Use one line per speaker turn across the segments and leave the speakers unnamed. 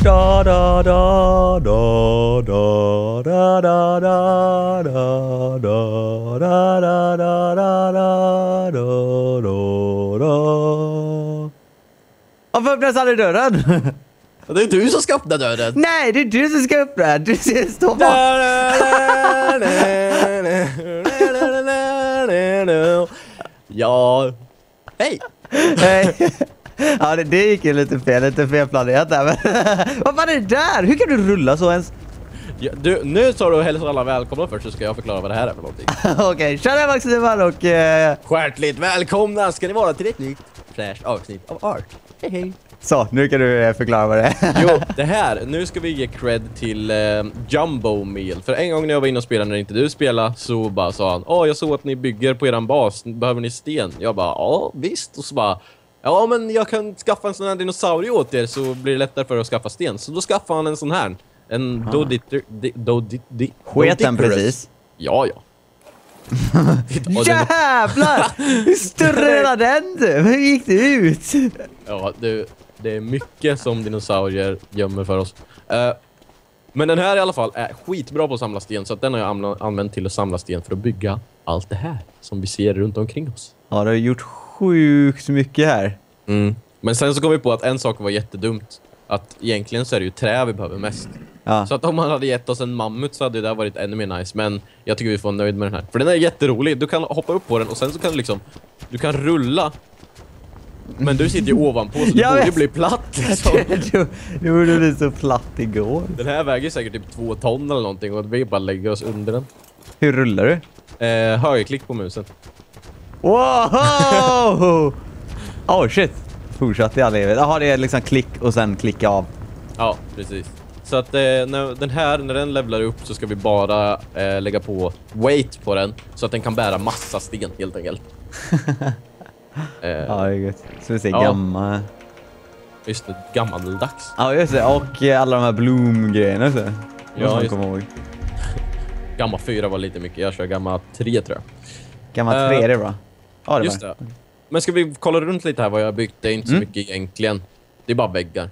Da da da da da da da da da da da da da da da. Varför öppnas aldrig dörren?
Det är du som ska öppna dörren.
Nej, det är du som ska öppna. Du ser stå bara.
Ja. Hej.
Hej. Ja, det gick ju lite felplanerat där. Men vad fan är det där? Hur kan du rulla så ens?
Ja, du, nu tar du hälsar alla välkomna först, så ska jag förklara vad det här är för någonting.
Okej, tjena Maximan och...
Hjärtligt välkomna ska ni vara till ett nytt fräscht avsnitt av Art. Hej hej.
Så, nu kan du förklara vad det är.
Jo, det här, nu ska vi ge cred till Jumbo Meal. För en gång när jag var inne och spelade när inte du spelade, så bara sa han: jag såg att ni bygger på eran bas, behöver ni sten? Jag bara, ja visst. Och så bara, ja men jag kan skaffa en sån här dinosaurie åt er, så blir det lättare för er att skaffa sten. Så då skaffade han en sån här. En
Sket den precis?
Ja.
Jävlar! Hur större är den du? Hur gick det ut?
Ja, det är mycket som dinosaurier gömmer för oss. Men den här i alla fall är skitbra på att samla sten. Så att den har jag använt till att samla sten för att bygga allt det här som vi ser runt omkring oss.
Ja, du har gjort sjukt mycket här.
Men sen så kom vi på att en sak var jättedumt. Att egentligen så är det ju trä vi behöver mest.
Ja.
Så att om man hade gett oss en mammut så hade det där varit ännu mer nice. Men jag tycker vi får nöjd med den här. För den är jätterolig. Du kan hoppa upp på den och sen så kan du liksom... Du kan rulla. Men du sitter ju ovanpå, så du borde ju bli platt liksom.
Du borde bli så platt igår.
Den här väger säkert typ 2 ton eller någonting, och vi bara lägger oss under den.
Hur rullar du?
Högerklick på musen.
Wow! Oh shit. Fortsatt i all evighet. Jaha, det är liksom klick och sen klicka av.
Ja, precis. Så att när den levlar upp så ska vi bara lägga på weight på den, så att den kan bära massa sten helt enkelt.
Ja, det är gött. Så vi ser gammal.
Just det, gammaldags.
Ja, just det. Och alla de här bloom-grejerna så.
Ja, just
kommer ihåg.
Gamma 4 var lite mycket. Jag kör gamma 3 tror jag.
Gamma 3 är det bra. Ja, det
just det. Men ska vi kolla runt lite här vad jag har byggt? Det är inte så mycket egentligen. Det är bara väggar.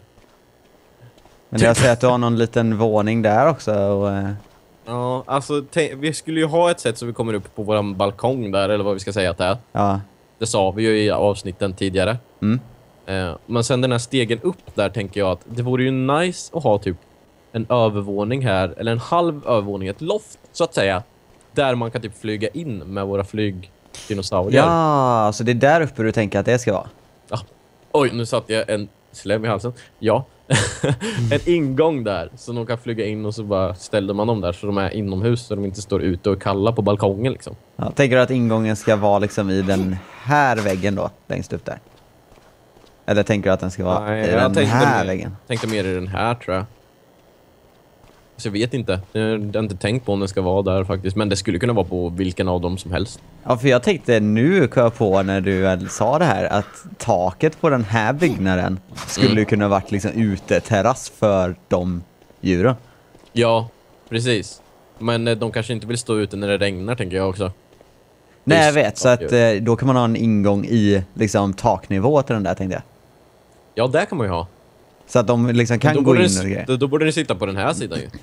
Men jag ser att du har någon liten våning där också. Och...
Ja, alltså vi skulle ju ha ett sätt så vi kommer upp på våran balkong där, eller vad vi ska säga att det är.
Ja.
Det sa vi ju i avsnitten tidigare. Men sen den här stegen upp där tänker jag att det vore ju nice att ha typ en övervåning här, eller en halv övervåning, ett loft så att säga, där man kan typ flyga in med våra flygdinosaurier.
Ja, så det är där uppe du tänker att det ska vara.
Ja. Oj, nu satt jag en slem i halsen. Ja. En ingång där, så de kan flyga in, och så bara ställde man dem där så de är inomhus, så de inte står ute och kallar på balkongen liksom.
Ja, tänker du att ingången ska vara liksom i den här väggen då, längst upp där? Eller tänker du att den ska vara i den här väggen?
Jag tänkte mer i den här tror jag. Så jag vet inte. Jag har inte tänkt på om den ska vara där faktiskt. Men det skulle kunna vara på vilken av dem som helst.
Ja, för jag tänkte nu på när du väl sa det här att taket på den här byggnaden skulle kunna varit liksom uteterrass för de djuren.
Ja, precis. Men de kanske inte vill stå ute när det regnar, tänker jag också.
Nej, jag vet. Så att då kan man ha en ingång i liksom taknivå till den där, tänkte jag.
Ja, där kan man ju ha.
Så att de liksom kan gå in och grejer.
Då borde ni sitta på den här sidan ju.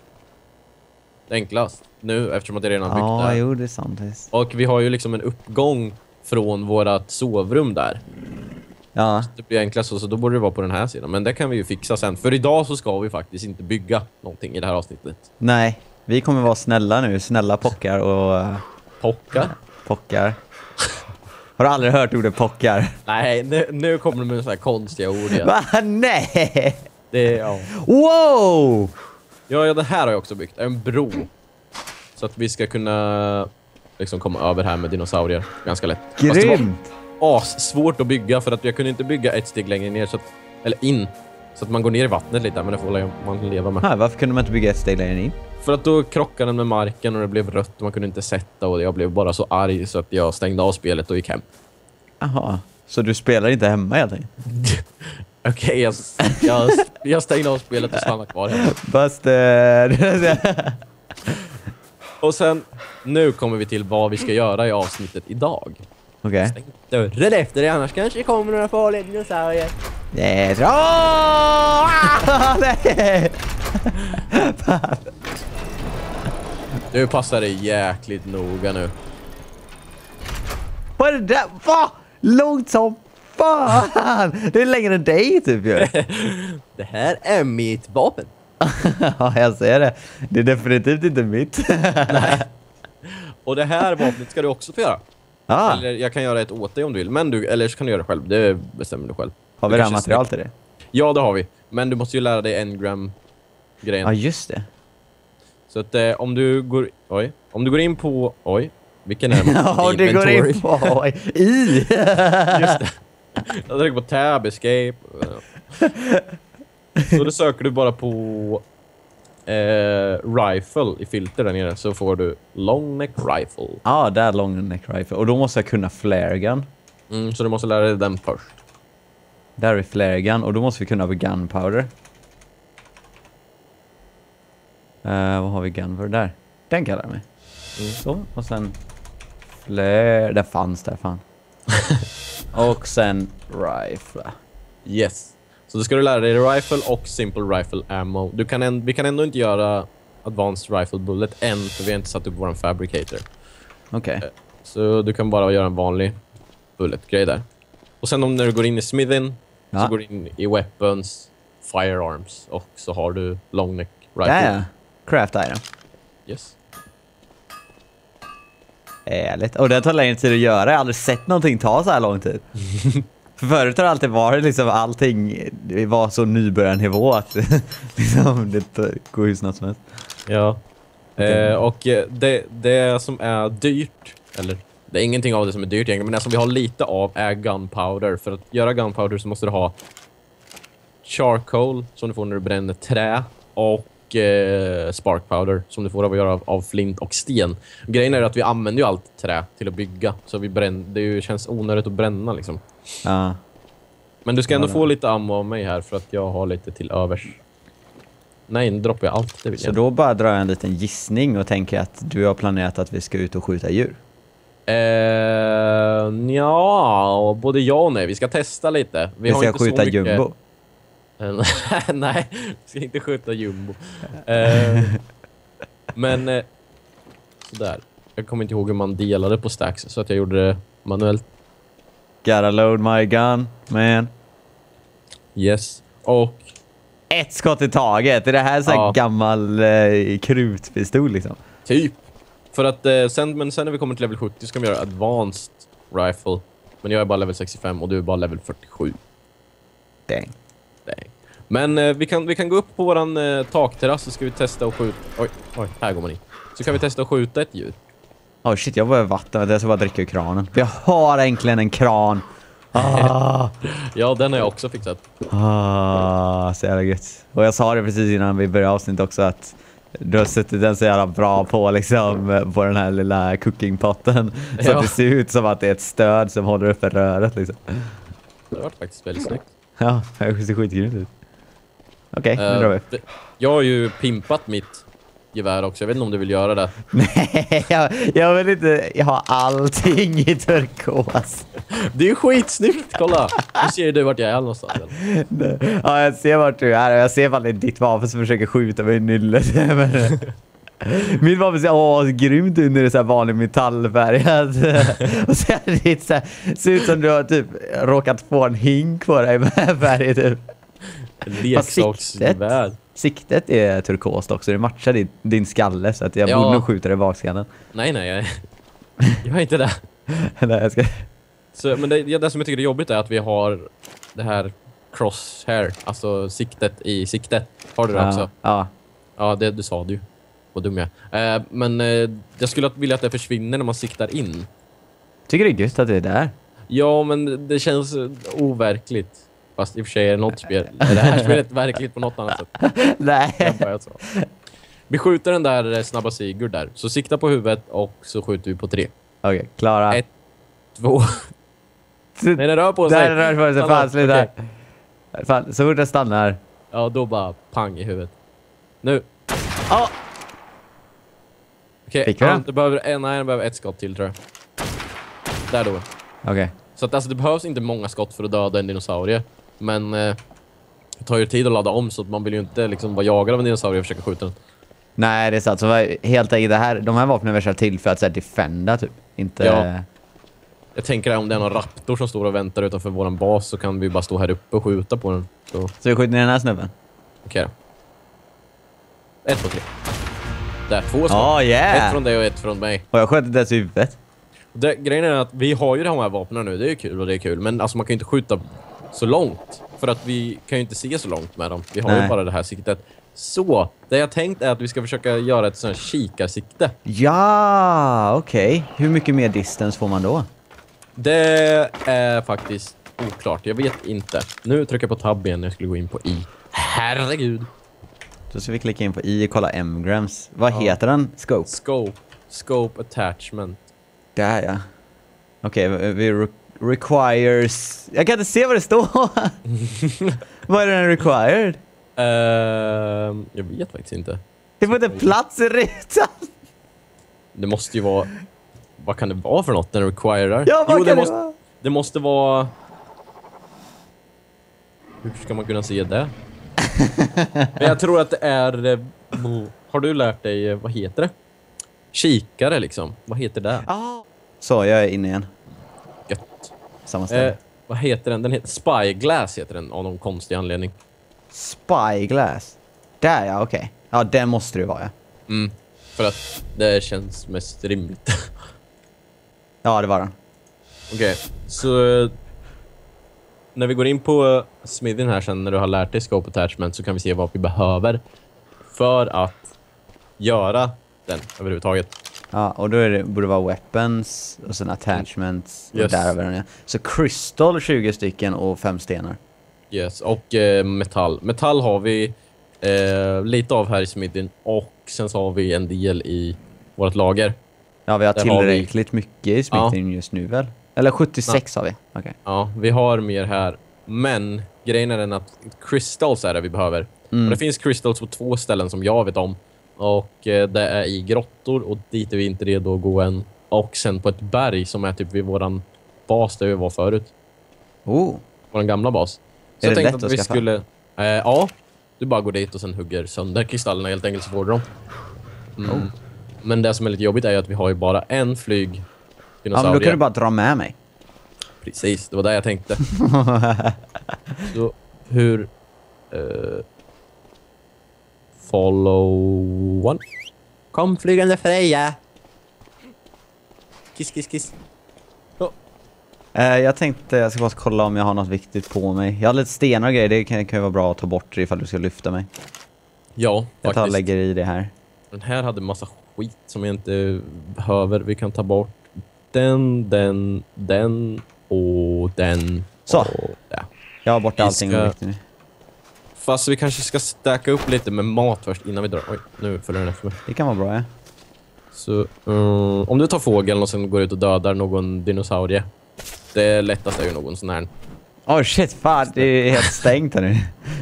Det enklast. Nu, eftersom att det redan byggt där.
Ja, jo, det är sant.
Och vi har ju liksom en uppgång från vårat sovrum där.
Ja.
Så det blir enklast så då borde det vara på den här sidan. Men det kan vi ju fixa sen. För idag så ska vi faktiskt inte bygga någonting i det här avsnittet.
Nej, vi kommer vara snälla nu. Snälla pockar och...
Pockar?
Pockar. Har du aldrig hört ordet pockar?
Nej, nu kommer det med så här konstiga ord igen.
Va? Nej!
Det är, ja.
Wow!
Ja, det här har jag också byggt. En bro. Så att vi ska kunna liksom komma över här med dinosaurier. Ganska lätt.
Grymt!
Svårt att bygga, för att jag kunde inte bygga ett steg längre ner. Så att, eller in. Så att man går ner i vattnet lite, men det får man leva med.
Varför kunde man inte bygga ett steg längre in?
För att då krockade den med marken och det blev rött och man kunde inte sätta, och jag blev bara så arg så att jag stängde av spelet och gick hem.
Jaha, så du spelar inte hemma helt enkelt?
Okej, jag stängde av spelet och stannade kvar hemma.
Buster!
Och sen, nu kommer vi till vad vi ska göra i avsnittet idag.
Okej.
Stäng dörren efter det, annars kanske det kommer några farliga dinosaurier.
Nej, nej.
Du passar dig jäkligt noga nu.
Vad är det där? Va? Långt som fan! Det är längre än dig typ ju.
Det här är mitt vapen.
Ja, jag ser det. Det är definitivt inte mitt.
Nej. Och det här vapnet ska du också få göra.
Ah,
Eller jag kan göra ett åt dig om du vill. Men eller så kan du göra det själv. Det bestämmer du själv.
har vi
Du
redan
kanske
material till det?
Ja, det har vi. Men du måste ju lära dig engram-grejen.
Ja, just det.
Så att om du går... Oj. Om du går in på... Oj. Vilken är det?
Ja, det går in på... I!
Just det. Jag trycker på tab, escape. Så då söker du bara på rifle i filter där nere. Så får du long neck rifle.
Ja, där är long neck rifle. Och då måste jag kunna flare gun.
Så du måste lära dig den först.
Där är flare gun. Och då måste vi kunna ha gunpowder. Vad har vi gunpowder där? Den kallar jag mig. Så, och sen flare. Det fanns där, fan. Och sen rifle.
Yes. Så då ska du lära dig rifle och simple rifle ammo. Vi kan ändå inte göra advanced rifle bullet än, för vi har inte satt upp våran fabricator.
Okej.
Så du kan bara göra en vanlig bullet-grej där. Och sen när du går in i smithen så går du in i weapons, firearms och så har du long neck rifle.
Ja. Craft item.
Yes.
Ärligt. Och det tar längre tid att göra. Jag har aldrig sett någonting ta så här lång tid. För förut har det alltid varit liksom allting, det var så nybörjarnivå att liksom, det går ju snabbt som helst.
Ja. Och det som är dyrt, eller det är ingenting av det som är dyrt egentligen, men det som vi har lite av är gunpowder. För att göra gunpowder så måste du ha charcoal som du får när du bränner trä och spark powder som du får av att göra av flint och sten. Grejen är att vi använder ju allt trä till att bygga, så det känns onödigt att bränna liksom.
Ja.
Men du ska ändå få lite ammo av mig här för att jag har lite till övers. Nej, nu droppar jag allt. Det vill
Så
jag.
då bara drar jag en liten gissning och tänker att du har planerat att vi ska ut och skjuta djur.
Ja, både ja och nej. Vi ska testa lite.
Vi ska skjuta jumbo.
Nej, vi ska inte skjuta jumbo. Men sådär. Jag kommer inte ihåg hur man delade på stacks, så att jag gjorde det manuellt.
Gotta load my gun, man.
Yes. Och
ett skott i taget. Är det här så här gammal krutpistol liksom?
Typ. För att sen när vi kommer till level 70 ska vi göra advanced rifle. Men jag är bara level 65 och du är bara level 47.
Dang.
Men vi kan gå upp på våran takterrass, så ska vi testa och skjuta. Oj, här går man in. Så kan vi testa att skjuta ett djur.
Oh shit, jag behöver vatten. Jag ska bara dricka ur kranen. Vi har äntligen en kran.
Ja, den har jag också fixat.
Så jävla gött. Och jag sa det precis innan vi började avsnittet också, att du har suttit den så jävla bra på liksom på den här lilla cookingpotten. Så att det ser ut som att det är ett stöd som håller uppe röret liksom.
Det har varit faktiskt väldigt snyggt.
Ja, det ser skitgrymt ut. Okej, nu drar vi.
Jag har ju pimpat mitt gevär också. Jag vet inte om du vill göra det.
Nej, jag vill inte. Jag har allting i turkos.
Det är ju skitsnyggt, kolla. Nu ser du vart jag är någonstans.
Ja, jag ser vart du är. Jag ser att det är ditt vapen som försöker skjuta mig i nyllet. Mitt vapen ser grymt ut när det är så här vanlig metallfärgat. Och så är det så här, ser ut som du har typ råkat få en hink på dig med färg typ.
Leksaksgevär.
Siktet är turkost också. Det matchar din skalle, så att jag borde nog skjuta dig i bakskallen.
Nej, jag är inte det.
Nej, jag ska...
Så, men det som jag tycker är jobbigt är att vi har det här crosshair, alltså siktet i siktet. Har du det också?
Ja.
Ja, det sa du. Vad dum jag är. Men jag skulle vilja att det försvinner när man siktar in.
Tycker det är gött att det är där?
Ja, men det känns overkligt. Fast i och för sig är det något spel. Det här spelet verkligt på något annat sätt.
Nej.
Vi skjuter den där snabba Sigurd där. Så sikta på huvudet och så skjuter vi på 3.
Okej, klara.
1, 2. Nej, den rör på sig.
Där rör på sig. Fan, sluta. Fan, så fort jag stannar.
Ja, då bara pang i huvudet. Nu. Okej, du behöver ett skott till, tror jag. Där då.
Okej.
Så att alltså, det behövs inte många skott för att döda en dinosaurie. Men det tar ju tid att ladda om, så att man vill ju inte liksom vara jagad av en dinosaurie och försöka skjuta den.
Nej, det är sant. Så helt enkelt, de här vapnen är väl till för att så här, defenda typ. Inte...
Ja. Jag tänker att om det är någon raptor som står och väntar utanför våran bas, så kan vi bara stå här uppe och skjuta på den. Så
vi skjuter ner den här snubben?
okej då. 1, 2, 3. Där, 2 skott.
Oh, yeah.
1 från dig och 1 från mig.
Och jag sköt dess huvudet.
Grejen är att vi har ju de här vapnen nu, det är ju kul och det är kul. Men alltså man kan ju inte skjuta så långt. För att vi kan ju inte se så långt med dem. Vi har ju bara det här siktet. Så, det jag tänkt är att vi ska försöka göra ett sånt här kikarsikte.
Ja, okej. Hur mycket mer distance får man då?
Det är faktiskt oklart, jag vet inte. Nu trycker jag på tab igen när jag skulle gå in på i. Herregud.
Då ska vi klicka in på i och kolla M-grams. Vad heter den? Scope?
Scope attachment.
Där ja. Okej, vi requires... Jag kan inte se vad det står. Vad är den required?
Jag vet faktiskt inte.
Det får inte plats i rutan.
Det måste ju vara... Vad kan det vara för något den requirerar?
Ja, vad kan det vara?
Det måste vara... Hur ska man kunna se det? Men jag tror att det är... Har du lärt dig, vad heter det? Kikare liksom. Vad heter det?
Så, jag är inne igen.
Gött.
Samma ställe.
Vad heter den? Den heter Spyglass heter den av någon konstig anledning.
Spyglass. Där ja, okej. Ja, den måste det vara, ja.
För att det känns mest rimligt.
Ja, det var den.
Okej, så när vi går in på smidden här sen, när du har lärt dig scope attachment, så kan vi se vad vi behöver för att göra den överhuvudtaget.
Ja, och då är det, borde vara weapons och sen attachments.
Yes.
Och där över den, ja. Så crystal 20 stycken och 5 stenar.
Yes, och metall. Metall har vi lite av här i smidden, och sen så har vi en del i vårt lager.
Ja, vi har
Där
tillräckligt mycket i smidden just nu väl? Eller 76 har vi. Okej.
Ja, vi har mer här. Men grejen är den att crystals är det vi behöver. Och det finns crystals på 2 ställen som jag vet om. Och det är i grottor, och dit är vi inte redo att gå än. Och sen på ett berg som är typ vid våran bas där vi var förut. Våran gamla bas. Så
Är
jag
det
tänkte
lätt
att vi
att skaffa?
skulle... ja, du bara går dit och sen hugger sönder kristallerna helt enkelt, så får du dem. Men det som är lite jobbigt är att vi har ju bara en flyg.
Ja, men då kan du bara dra med mig.
Precis, det var det jag tänkte. Så hur... follow one. Kom flygande Freja. Kiss, kiss, kiss.
Jag tänkte jag ska bara kolla om jag har något viktigt på mig. Jag har lite stenar och grejer, det kan ju vara bra att ta bort ifall du ska lyfta mig.
Ja,
Jag tar och
faktiskt.
lägger i det här.
Den här hade massa skit som jag inte behöver. Vi kan ta bort den och den.
Så.
Och, ja.
Jag har bort
Vi
allting
ska-
viktigt nu.
Fast vi kanske ska stacka upp lite med mat först innan vi drar. Oj, nu följer den efter mig.
Det kan vara bra, ja.
Så om du tar fågeln och sen går ut och dödar någon dinosaurie. Det lättaste är ju någon sån här.
Oh shit, fan, det är helt stängt här nu.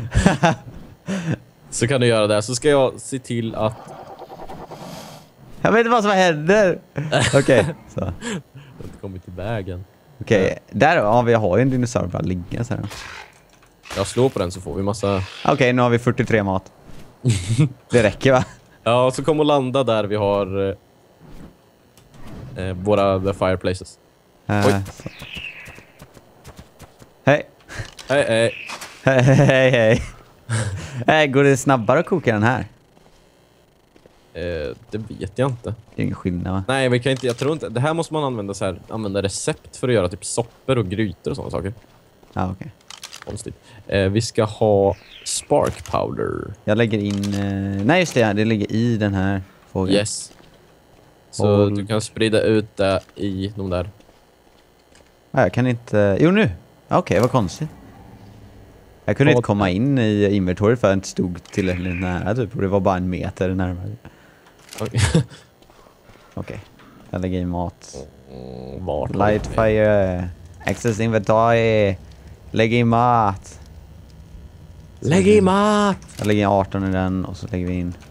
Så kan du göra det. Så ska jag se till att...
Jag vet inte vad som händer. Okej, så.
Jag har inte kommit till vägen.
Okej, där ja, vi har ju en dinosaurie bara ligga så här.
Jag slår på den så får vi massa...
Okej, nu har vi 43 mat. Det räcker va?
Ja, så kom och landa där vi har våra the fireplaces. Oj.
Så. Hej.
Hej, hej.
Hej, hej. Går det snabbare att koka den här?
Det vet jag inte.
Det är ingen skillnad va?
Nej, vi kan inte, jag tror inte. Det här måste man använda så här, använda recept för att göra typ soppor och grytor och sådana saker.
Ja, okej.
Konstigt. Vi ska ha spark powder.
Jag lägger in... nej just det, det ligger i den här fågeln.
Yes. Så du kan sprida ut det i de där.
Ja, jag kan inte... Jo nu! Okej, vad konstigt. Jag kunde inte komma in i inventoriet för att jag inte stod tillräckligt nära typ. Och det var bara 1 meter närmare. Okej. Jag lägger i mat.
Vart?
Lightfire. Access inventory. Lägg i mat.
Lägg i mat!
Jag lägger in 18 i den och så lägger vi in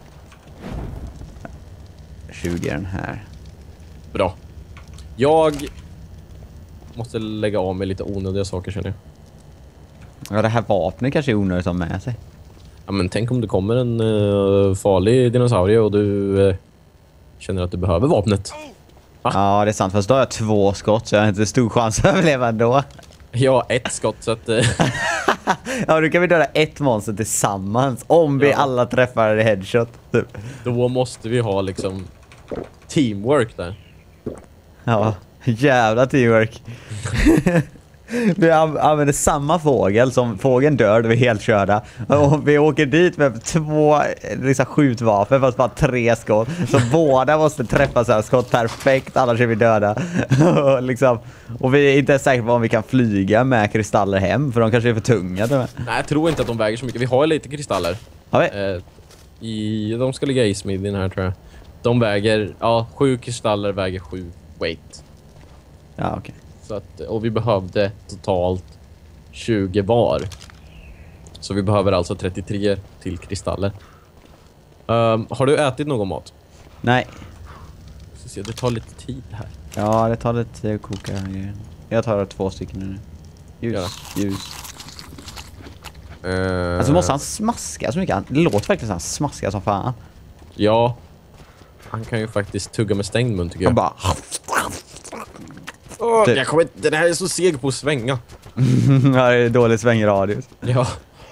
20 i den här.
Bra. Jag måste lägga av med lite onödiga saker känner jag.
Ja, det här vapnet kanske är onödigt att ha med sig.
Ja, men tänk om det kommer en farlig dinosaurie och du känner att du behöver vapnet.
Ja, det är sant. Fast då har jag 2 skott så jag har inte stor chans att överleva ändå.
Ja, 1 skott så att...
Ja, då kan vi döda 1 monster tillsammans. Om vi alla träffar headshot. Typ.
Då måste vi ha liksom teamwork där.
Ja, jävla teamwork. Vi använder samma fågel som fågeln dör, vi är helt körda. Och vi åker dit med 2 liksom, skjutvapen fast bara 3 skott. Så båda måste träffa så här skott perfekt, annars är vi döda. Och, liksom, och vi är inte säkra på om vi kan flyga med kristaller hem, för de kanske är för tunga.
Nej, jag tror inte att de väger så mycket. Vi har lite kristaller.
Har vi?
De ska ligga i smidin här tror jag. De väger, 7 kristaller väger 7 weight.
Ja, okej.
Så att, och vi behövde totalt 20 var. Så vi behöver alltså 33 till kristaller. Har du ätit någon mat?
Nej.
Så se, det tar lite tid här.
Ja, det tar lite tid att koka. Jag tar 2 stycken nu. Ljus. Alltså måste han smaska så mycket? Det låter verkligen som han smaskar som fan.
Ja. Han kan ju faktiskt tugga med stängd mun tycker jag.
Han bara...
Jag kommer inte, den här är så seg på att svänga.
Ja, det är dålig svängradius.
Ja.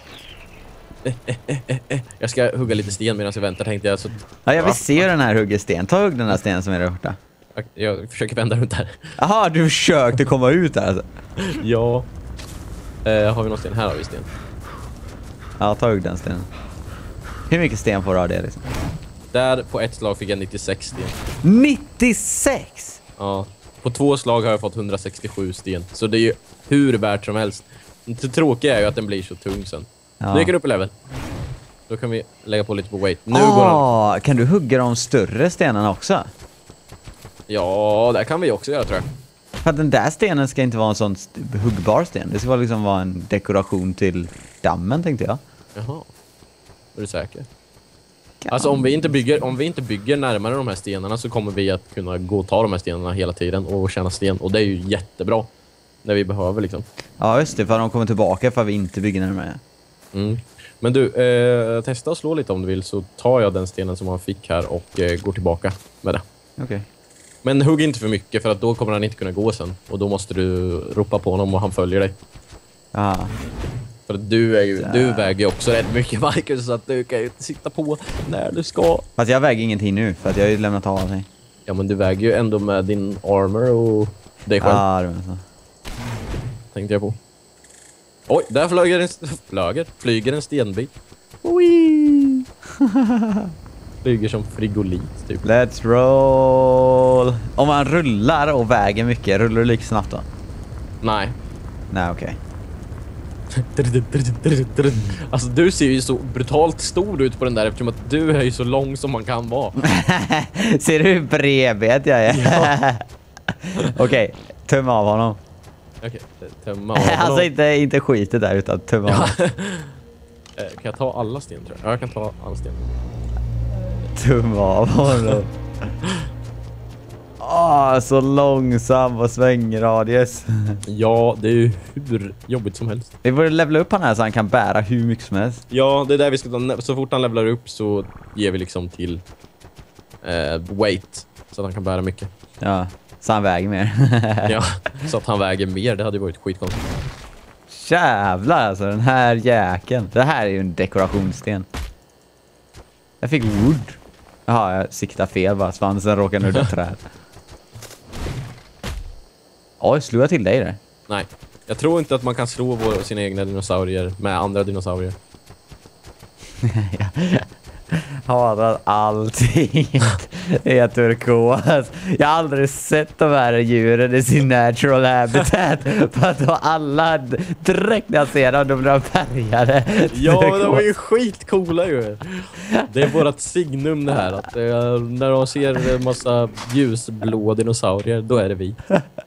Jag ska hugga lite sten medan jag väntar tänkte jag. Så...
Ja, jag vill se den här hugger sten. Ta hugg den här stenen som är där borta.
Jag försöker vända runt här.
Jaha, du försökte komma ut där alltså.
Ja. Har vi någon sten? Här har vi sten.
Ja, ta hugg den stenen. Hur mycket sten får du av det liksom?
Där på ett slag fick jag 96 sten.
96?
Ja. På 2 slag har jag fått 167 sten. Så det är ju hur värt som helst. Det tråkiga är ju att den blir så tung sen.
Ja.
Nu gick den upp i level. Då kan vi lägga på lite på weight. Nu går den.
Kan du hugga de större stenarna också?
Ja, det kan vi också göra tror jag.
För att den där stenen ska inte vara en sån huggbar sten. Det ska liksom vara en dekoration till dammen, tänkte jag.
Jaha. Är du säker? Alltså om vi inte bygger närmare de här stenarna så kommer vi att kunna gå och ta de här stenarna hela tiden och tjäna sten. Och det är ju jättebra. När vi behöver liksom.
Ja just det, för de kommer tillbaka för att vi inte bygger närmare.
Mm. Men du, testa att slå lite om du vill så tar jag den stenen som han fick här och går tillbaka med det.
Okej.
Men hugg inte för mycket för att då kommer han inte kunna gå sen. Och då måste du ropa på honom och han följer dig.
Ja.
För att du väger ju också rätt mycket, Marcus, så att du kan ju inte sitta på när du ska.
Fast jag väger ingenting nu för att jag har ju lämnat av mig.
Ja, men du väger ju ändå med din armor och dig själv.
Ja, det var så.
Tänkte jag på. Oj, där flyger en stenbit.
Oi.
Flyger som frigolit, typ.
Let's roll. Om man rullar och väger mycket, rullar du lika snabbt då?
Nej.
Nej, okej.
Alltså du ser ju så brutalt stor ut på den där eftersom att du är ju så lång som man kan vara.
Ser du hur bredbent jag är?
Ja.
Okej, tumma av honom.
Okej, tömma av honom.
Alltså inte skitet där utan tumma av honom.
Kan jag ta alla sten tror jag? Ja, jag kan ta alla sten.
Tumma av honom. Så långsam och svängradius.
Ja, det är ju hur jobbigt som helst.
Vi borde levela upp han här så han kan bära hur mycket som helst.
Ja, det är där vi ska ta. Så fort han levlar upp så ger vi liksom till weight. Så att han kan bära mycket.
Ja, så han väger mer.
Ja, så att han väger mer. Det hade ju varit skitkonstigt.
Jävlar alltså, den här jäkeln. Det här är ju en dekorationssten. Jag fick wood. Jaha, jag siktar fel bara. Svansen råkar nudda träd. Oj, slog jag till dig där?
Nej, jag tror inte att man kan slå sina egna dinosaurier med andra dinosaurier.
Hatar allting. Det är turkos. Jag har aldrig sett de här djuren i sin natural habitat. För att då alla direkt när jag ser dem, då blir de färgade.
Ja, de är ju skitcoola ju. Det är vårat signum det här. Att när de ser en massa ljusblå dinosaurier, då är det vi.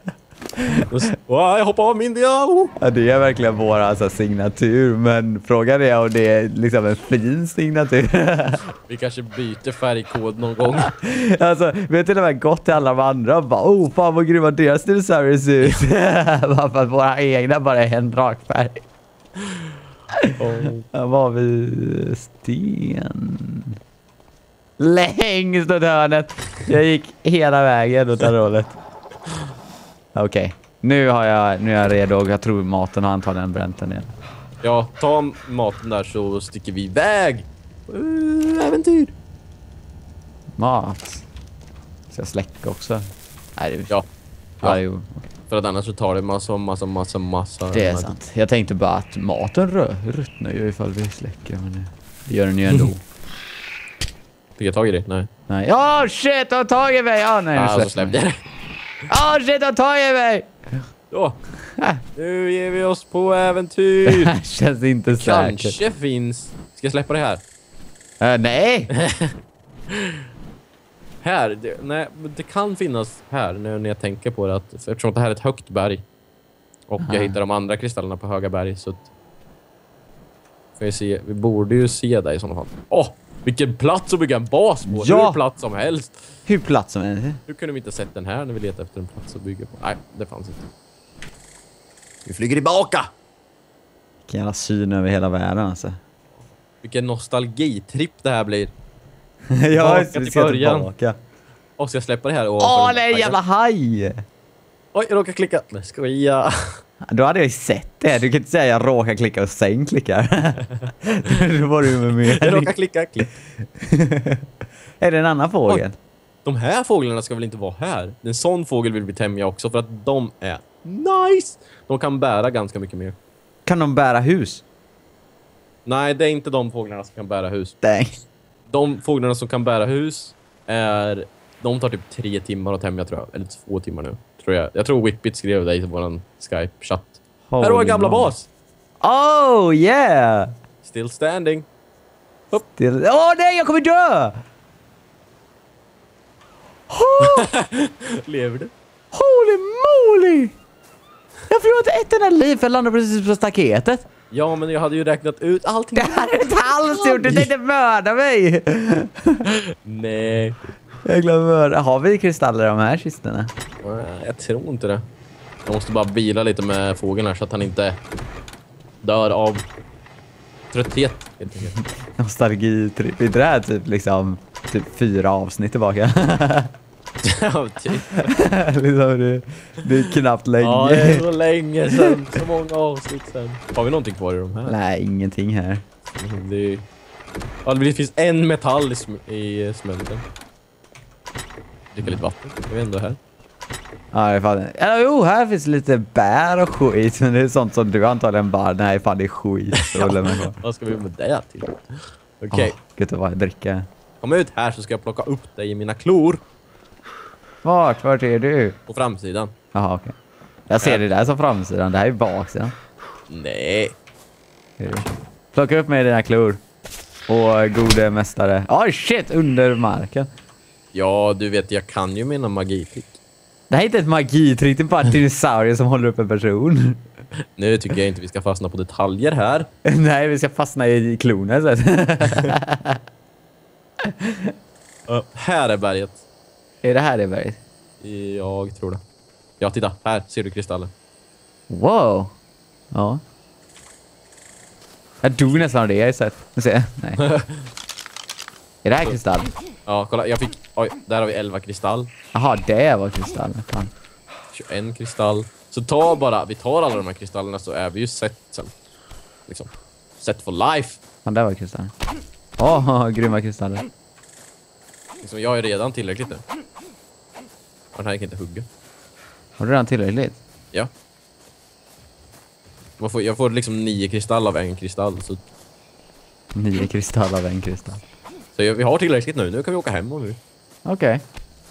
Jag hoppar av min dia.
Ja, det är verkligen vår alltså, signatur. Men frågan är om det är liksom en fin signatur.
Vi kanske byter färgkod någon gång.
Alltså, vi har till och med gått till alla de andra och bara, fan vad grymma deras dinosaurier ser ut. Bara för att våra egna bara är en rak färg. Här var vi sten. Längst åt hörnet. Jag gick hela vägen åt det hållet. Okej. Nu är jag redo och jag tror maten har antagligen bränt den igen.
Ja, ta maten där så sticker vi iväg. Äventyr.
Mat. Ska jag släcka också? Nej, det...
Ja.
Ja, jo.
För att annars så tar det massa.
Det är sant. Jag tänkte bara att maten ruttnar ju ifall vi släcker. Men det gör den ju ändå.
Fick jag tag i det? Nej.
Nej. Ja, shit, jag har tagit mig! Ja, nej,
Så släppte jag det.
Ja, shit, jag har tagit mig!
Ja. Nu ger vi oss på äventyr.
Det här känns inte säkert.
Kanske finns... Ska jag släppa det här?
Nej!
Här? Nej, det kan finnas här när jag tänker på det. Eftersom det här är ett högt berg. Och jag hittar de andra kristallerna på höga berg. Så vi borde ju se det i sådana fall. Vilken plats att bygga en bas på.
Ja.
Hur platt som helst.
Hur plats som är.
Hur kunde vi inte sett den här när vi letade efter en plats att bygga på? Nej, det fanns inte. Vi flyger tillbaka!
Vilken jävla syn över hela världen alltså.
Vilken nostalgitripp det här blir.
Ja,
till
vi ska
början.
tillbaka.
Och ska jag släppa det här?
Det är en jävla haj!
Oj, jag råkar klicka. Nej, skoja.
Då hade jag ju sett det. Du kan inte säga jag råkar klicka och sen klickar. Då var du med mer.
Jag råkar klicka, klick.
Är det en annan fågel?
De här fåglarna ska väl inte vara här? En sån fågel vill vi tämja också för att de är nice. De kan bära ganska mycket mer.
Kan de bära hus?
Nej, det är inte de fåglarna som kan bära hus.
Dang.
De fåglarna som kan bära hus är... De tar typ 3 timmar att tämja, tror jag. Eller 2 timmar nu, tror jag. Jag tror Whippet skrev det i våran Skype-chatt. Här har vi en gamla bas.
Oh, yeah!
Still standing.
Nej, jag kommer dö!
Lever du?
Holy moly! Jag förlorade ett enda liv för jag landade precis på staketet.
Ja, men jag hade ju räknat ut allting.
Det här är inte alls gjort, du tänkte mörda mig.
Nej.
Jag glömmer. Har vi kristaller i de här kistorna?
Jag tror inte det. Jag måste bara bila lite med fågeln här så att han inte dör av trötthet.
Nostalgitripp. Det där är typ liksom 4 avsnitt tillbaka.
Ja, typ.
Liksom det är knappt länge.
Ja, det är så länge sedan. Så många avsnitt sedan. Har vi någonting kvar i de här?
Nej, ingenting här.
Det finns en metall i smälten. Dricka lite vatten. Jag är ändå här.
Ja, det är fan. Jo, här finns lite bär och skit. Men det är sånt som du antagligen bara, nej fan det är skit.
Vad ska vi med det till? Okej.
Gud, vad jag dricker.
Kom ut här så ska jag plocka upp dig i mina klor.
Vart är du?
På framsidan.
Jaha, okej. Jag ser det där som framsidan. Det här är baksidan.
Nej.
Plocka upp mig i dina klor. Och gode mästare. Shit, under marken.
Ja, du vet, jag kan ju mina magitrick.
Det här är inte ett magitrick, det är bara dinosaurier som håller upp en person.
Nu tycker jag inte vi ska fastna på detaljer här.
Nej, vi ska fastna i klorna.
Här är berget.
Är det här det berget?
Jag tror det. Ja, titta. Här ser du kristallen.
Wow. Ja. Jag dog nästan av det jag sett. Nej. Är det här kristall?
Ja, kolla. Jag fick... Oj, där har vi 11 kristall.
Jaha, det var kristall. Fan.
21 kristall. Så vi tar alla de här kristallerna så är vi ju set sen. Liksom. Set for life.
Fan, där var kristall. Grymma kristaller.
Liksom, jag är redan tillräckligt nu. Den här kan inte hugga.
Har du redan tillräckligt?
Ja. Jag får liksom 9 kristall av en kristall. Så
9 kristall av en kristall.
Så vi har tillräckligt nu. Nu kan vi åka hem om vi.
Okej.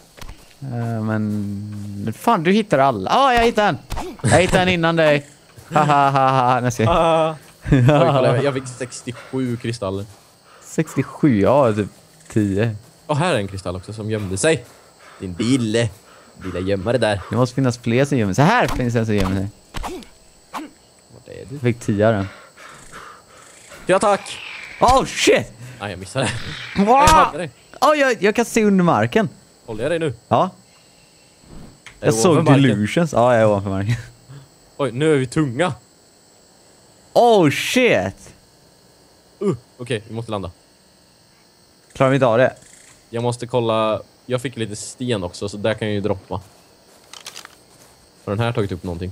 Men... Fan, du hittar alla. Jag hittade en. Jag hittade en innan dig. Hahaha.
Jag fick 67 kristaller.
67, ja, typ 10.
Och här är en kristall också som gömde sig. Din lilla gömmare där.
Det måste finnas fler som gömmer sig. Här finns en som gömmer sig.
Vart är du?
Jag fick 10 av den.
Ja, tack!
Shit!
Nej, jag missade.
Jag kan se under marken.
Håller jag dig nu?
Ja. Jag såg delusions. Ja, jag är ovanför marken.
Oj, nu är vi tunga.
Oh shit!
Okej, vi måste landa.
Klarar vi inte av det?
Jag måste kolla. Jag fick lite sten också, så där kan jag ju droppa. Har den här tagit upp någonting?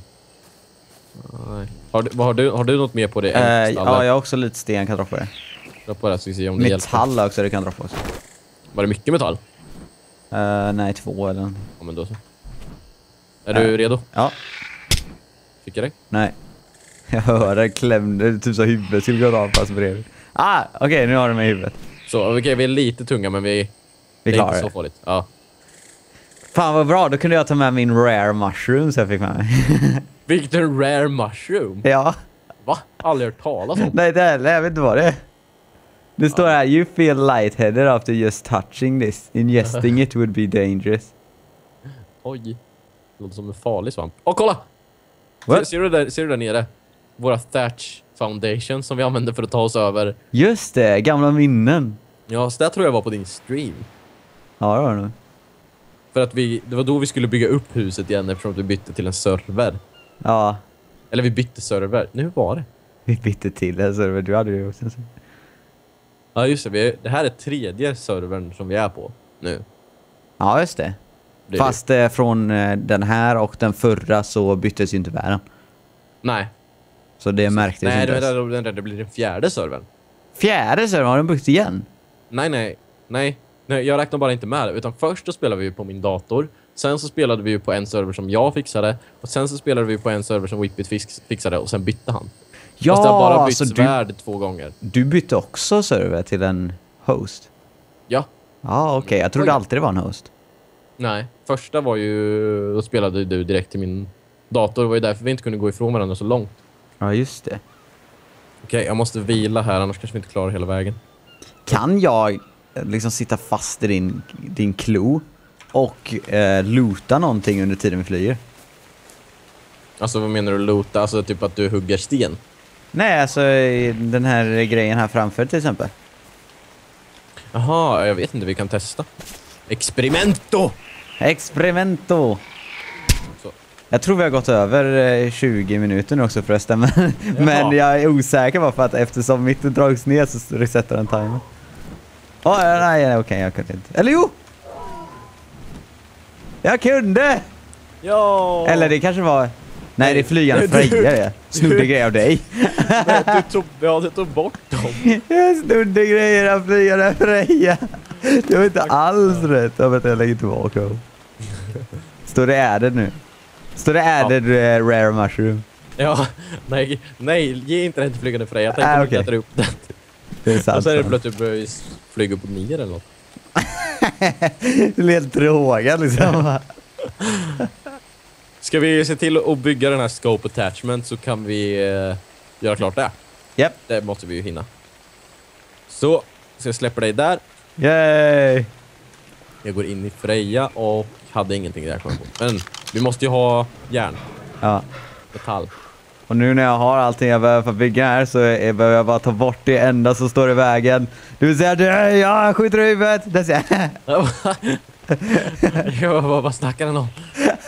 Nej. Har du något mer på det?
Ja, jag har också lite sten, kan droppa det.
Droppa det så vi ser om det hjälper.
Metall också, det kan droppa också.
Var det mycket metall?
Nej, 2 eller någonting.
Ja, men då så. Är du redo?
Ja.
Fick jag dig?
Nej. Jag hör det klämde, typ så huvudet skulle gå av fast bredvid. Okej, nu har du mig i huvudet.
Så, okej, vi är lite tunga, men vi
Vi
det är
klarar
inte så
det.
farligt. Ja.
Fan vad bra, då kunde jag ta med min rare mushroom så jag fick med mig.
Victor Rare Mushroom?
Ja.
Va? Aldrig hört talas om.
Nej, jag vet inte vad det är. Det står här, you feel lightheaded after just touching this. Ingesting it would be dangerous.
Oj. Det låter som en farlig svamp. Åh, kolla!
What?
Ser du där nere? Våra Thatch Foundation som vi använder för att ta oss över.
Just det, gamla minnen.
Ja, så där tror jag var på din stream.
Ja, det var det nog.
För att det var då vi skulle bygga upp huset igen eftersom vi bytte till en server.
Ja,
Eller vi bytte server. Nu var det.
vi bytte till en server, du hade ju också.
Ja, just det. Det här är 3:e servern som vi är på nu.
Ja, just det.
Det är
Fast från den här och den förra så byttes ju inte världen.
Nej.
Så det märktes
Nej,
inte.
det blir den 4:e servern.
4:e servern, har den byggt igen?
Nej, jag räknar bara inte med det. Utan först då spelade vi ju på min dator. Sen så spelade vi ju på en server som jag fixade. Och sen så spelade vi på en server som Whippet fixade. Och sen bytte han.
Ja,
Fast det har bara bytts
så
värld 2 gånger.
du bytte också server till en host?
Ja.
Ja, okej. Jag trodde alltid det var en host.
Nej, första var ju... Då spelade du direkt till min dator. Det var ju därför vi inte kunde gå ifrån varandra så långt.
Ja, just det.
Okej, jag måste vila här. Annars kanske vi inte klarar hela vägen.
Kan jag liksom sitta fast i din klo och loota någonting under tiden vi flyger?
Alltså, vad menar du loota? Alltså, typ att du hugger sten?
Nej, alltså den här grejen här framför till exempel.
Jaha, jag vet inte. Vi kan testa. Experimento!
Experimento!
Så.
Jag tror vi har gått över 20 minuter nu också förresten. Men jag är osäker bara för att eftersom mitt drogs ner så resetar den timer. Nej, okej, jag kunde inte. Eller jo! Jag kunde!
Ja!
Eller det kanske var... Nej, det är flygande Freja det. Snodde grejer av dig.
Du tog bort dem.
Jag snodde grejer av flygande Freja. Det var inte alls rätt. Jag lägger tillbaka dem. Står det added nu? Står det added rare mushroom?
Ja, nej, ge inte den till flygande Freja. Jag tänkte att du äter upp den.
Det är sant.
Och så är det plötsligt börjar flyga upp och ner eller något.
Det är helt drogad liksom.
Ska vi se till att bygga den här scope attachment så kan vi göra klart det.
Japp.
Det måste vi ju hinna. Så jag släpper dig där.
Yay!
Jag går in i Freja och hade ingenting där kvar på. Men vi måste ju ha järn.
Ja.
Metall.
Och nu när jag har allting jag behöver för att bygga här så behöver jag bara ta bort det enda som står i vägen. Du vill säga att jag skjuter i huvudet. Det säger
jag. Vad snackar han om?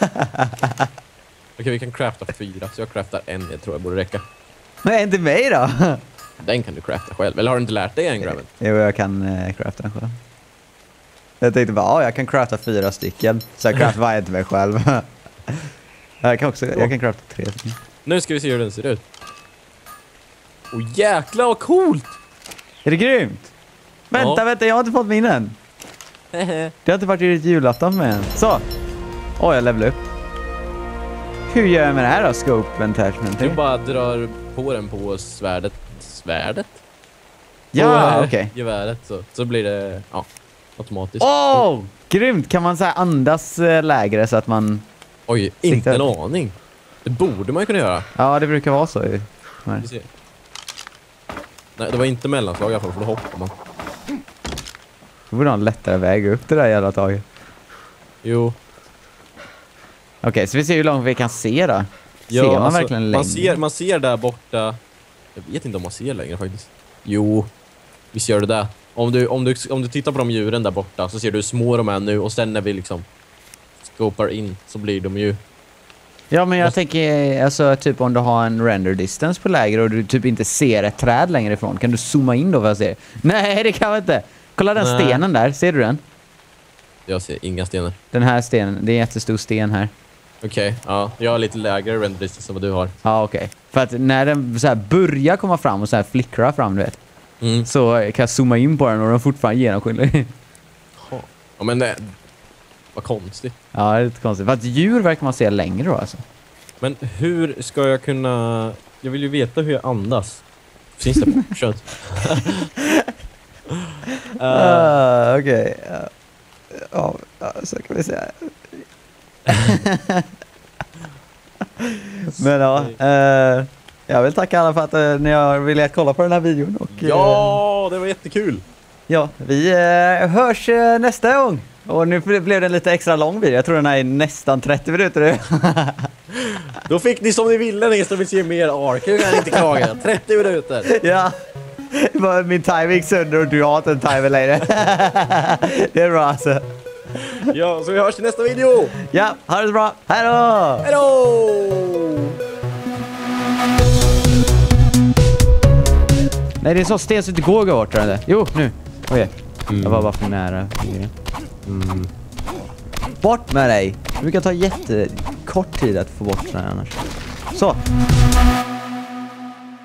Okej, vi kan crafta 4. Så jag craftar en, jag tror jag borde räcka.
Men inte mig då?
Den kan du crafta själv. Eller har du inte lärt dig än, Graven?
Jo, jag kan crafta den själv. Jag tänkte bara, jag kan crafta 4 stycken. Så jag craftar varje till mig själv. Jag kan crafta 3 stycken.
Nu ska vi se hur den ser ut. Åh, jäklar vad coolt!
Är det grymt? Vänta, jag har inte fått min än. Det har inte varit i julafton med än. Så. Jag level upp. Hur gör jag med det här då, scope attachment?
Du bara drar på den på svärdet. Svärdet?
Ja, okej.
Geväret så blir det automatiskt.
Grymt. Kan man så här andas lägre så att man...
Oj, inte en aning. Det borde man ju kunna göra.
Ja, det brukar vara så.
Nej, det var inte mellanslag i alla fall, för då hoppar man.
Du borde ha en lättare väg upp det där jävla taget.
Jo.
Okej, så vi ser hur långt vi kan se då.
Ja,
ser man verkligen längre?
Man ser där borta. Jag vet inte om man ser längre faktiskt. Jo, vi ser det där. Om du tittar på de djuren där borta så ser du hur små de är nu. Och sen när vi liksom skopar in så blir de ju
Ja, men jag tänker alltså typ om du har en render distance på lägre och du typ inte ser ett träd längre ifrån. Kan du zooma in då vad jag ser? Nej, det kan jag inte. Kolla den stenen där, ser du den?
Jag ser inga stenar.
Den här stenen, det är en jättestor sten här.
Okej, ja. Jag har lite lägre render distance än vad du har.
Ja, okej. För att när den så här börjar komma fram och så här flickra fram, du vet. Så kan jag zooma in på den och den fortfarande genomskinlig.
Ja, men det... Vad konstigt.
Ja, det är lite konstigt. För att djur verkar man se längre då alltså.
Men hur ska jag kunna... Jag vill ju veta hur jag andas. Finns det kött?
Okej. Ja, så kan vi säga. Men ja, jag vill tacka alla för att ni har velat kolla på den här videon. Och,
ja, det var jättekul.
Ja, vi hörs nästa gång. Och nu blev det en lite extra lång video. Jag tror den här är nästan 30 minuter.
Då fick ni som ni ville, ni som vill se mer Ark. Jag kan inte klaga. 30 minuter.
Ja, min timing gick sönder och du har inte en timer längre. Det är bra alltså.
Ja, så vi hörs i nästa video.
Ja, ha det så bra. Hej då!
Hej då!
Nej, det är så sten så det går bort eller? Jo, nu. Okej. Jag var bara för nära. Bort med dig. Det brukar ta jättekort tid att få bort den här annars. Så.